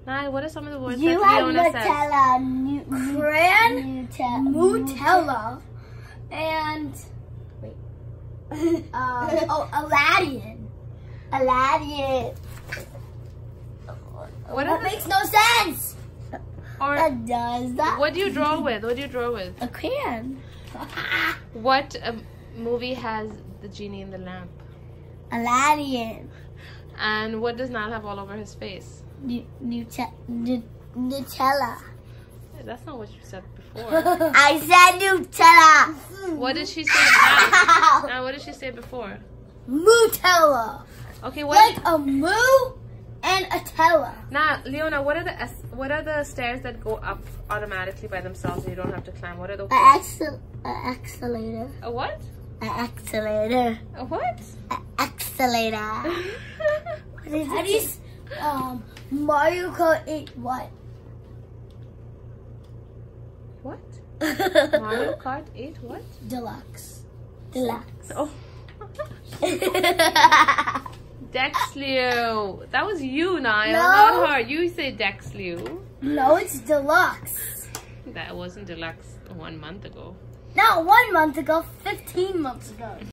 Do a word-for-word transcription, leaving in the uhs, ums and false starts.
Nah, what are some of the words You that have Leona says? Nutella, nu- Cran, Nutella, Nutella, and wait. Um, oh, Aladdin. Aladdin. What, That are the, makes no sense. or That does that. what do you draw with? What do you draw with? A crayon. What um, movie has the genie in the lamp? Aladdin. And what does Niall have all over his face? Nu- Nute- nu- Nutella. That's not what you said before. I said Nutella. What did she say? Now, now, what did she say before? Nutella. Okay, what? Like a moo and a tella. Now, Leona, what are the es- what are the stairs that go up automatically by themselves and you don't have to climb? What are those? A accel- a accelerator. A what? A accelerator. A what? A accelerator. What is How it? do you, s- um, Mario Kart eight what? What? Mario Kart eight what? Deluxe. Deluxe. Oh. Dexleo. That was you, Niall, No. not her. You say Dexleo. No, it's deluxe. That wasn't deluxe one month ago. Not one month ago, fifteen months ago.